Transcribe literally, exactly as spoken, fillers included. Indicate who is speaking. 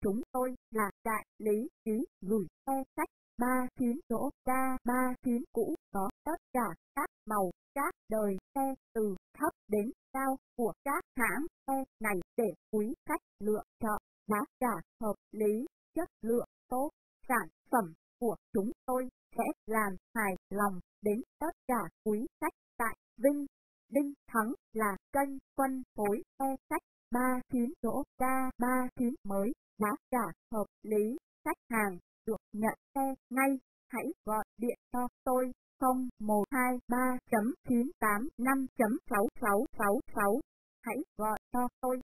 Speaker 1: chúng tôi là đại lý ký gửi xe sách ba chín chỗ ca ba chín cũ, có tất cả các màu các đời xe từ thấp đến cao của các hãng xe này để quý khách lựa chọn. Giá cả hợp lý, chất lượng tốt, sản phẩm của chúng tôi sẽ làm hài lòng đến tất cả quý khách tại Vinh. Đinh Thắng là kênh phân phối xe sách ba chín chỗ ca ba chín mới, giá cả hợp lý, khách hàng được nhận xe ngay. Hãy gọi điện cho tôi không một hai ba chín tám năm sáu sáu sáu sáu. Hãy gọi cho tôi